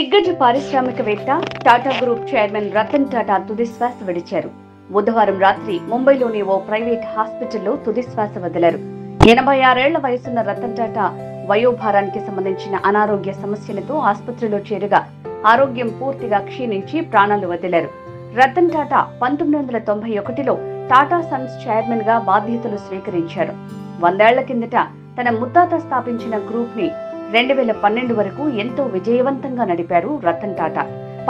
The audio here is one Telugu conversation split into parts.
దిగ్గజ పారిశ్రామికవేత్త టాటా గ్రూప్ చైర్మన్ రతన్ టాటా తుదిశ్వాస విడిచారు. బుధవారం రాత్రి ముంబైలోని ఓ ప్రైవేట్ హాస్పిటల్లో తుదిశ్వాస వదిలారు. 86 ఏళ్ల వయసున్న రతన్ టాటా వయోభారానికి సంబంధించిన అనారోగ్య సమస్యలతో ఆసుపత్రిలో చేరగా ఆరోగ్యం పూర్తిగా క్షీణించి ప్రాణాలు వదిలారు. రతన్ టాటా 1991లో టాటా సన్స్ చైర్మన్ గా బాధ్యతలు స్వీకరించారు. 100 ఏళ్ల కిందట తన ముత్తాత స్థాపించిన గ్రూప్ ని 2012 వరకు ఎంతో విజయవంతంగా నడిపారు రతన్ టాటా.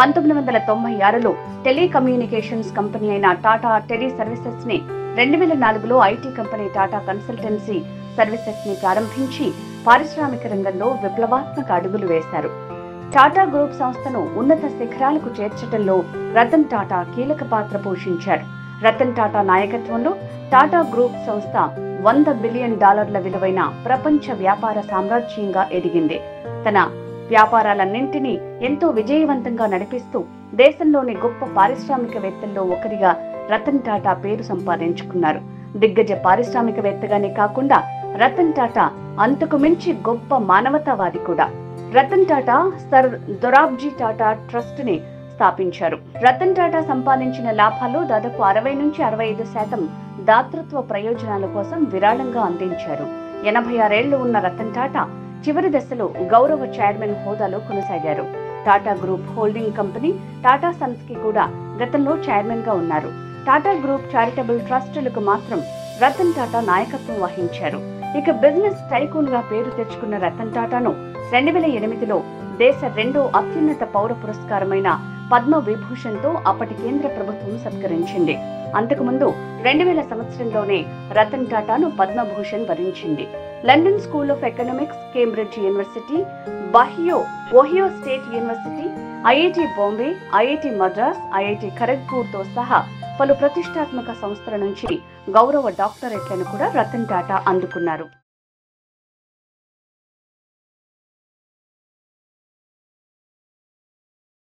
1996లో టెలికమ్యూనికేషన్స్ కంపెనీ అయిన టాటా టెలి సర్వీసెస్ ని, 2004లో IT company Tata Consultancy Services ని ప్రారంభించి పారిశ్రామిక రంగంలో విప్లవాత్మక అడుగులు వేశారు. టాటా గ్రూప్ సంస్థను ఉన్నత శిఖరాలకు చేర్చడంలో రతన్ టాటా కీలక పాత్ర పోషించారు. రతన్ టాటా నాయకత్వంలో టాటా గ్రూప్ సంస్థ $100 బిలియన్ విలువైన ప్రపంచ వ్యాపార సామ్రాజ్యంగా ఎదిగింది. తన వ్యాపారాలన్నింటినీ ఎంతో విజయవంతంగా నడిపిస్తూ దేశంలోని గొప్ప పారిశ్రామికవేత్తల్లో ఒకరిగా రతన్ టాటా పేరు సంపాదించుకున్నారు. దిగ్గజ పారిశ్రామికవేత్తగానే కాకుండా రతన్ టాటా అంతకు మించి గొప్ప మానవతావాది కూడా. రతన్ టాటా సర్ దొరాబ్జీ టాటా ట్రస్ట్ ని స్థాపించారు. రతన్ టాటా సంపాదించిన లాభాల్లో దాదాపు 60 నుంచి 65% దాతృత్వ ప్రయోజనాల కోసం విరాళంగా అందించారు. 86 ఏళ్లు ఉన్న రతన్ టాటా చివరి దశలో గౌరవ చైర్మన్ హోదాలో కొనసాగారు. Tata group holding company Tata Sons కి కూడా గతంలో చైర్మన్ గా ఉన్నారు. టాటా గ్రూప్ చారిటబుల్ ట్రస్టులకు మాత్రం రతన్ టాటా నాయకత్వం వహించారు. ఇక బిజినెస్ టైకూన్ గా పేరు తెచ్చుకున్న రతన్ టాటాను 2008లో దేశ రెండో అత్యున్నత పౌర పురస్కారమైన పద్మ విభూషణ్తో అప్పటి కేంద్ర ప్రభుత్వం సత్కరించింది. అంతకుముందు 2000 సంవత్సరంలోనే రతన్ టాటాను పద్మభూషణ్ వరించింది. London School of Economics, Cambridge University, Ohio State University, IIT Bombay, IIT Madras, IIT Kharagpur తో సహా పలు ప్రతిష్టాత్మక సంస్థల నుంచి గౌరవ డాక్టరేట్లను కూడా రతన్ టాటా అందుకున్నారు.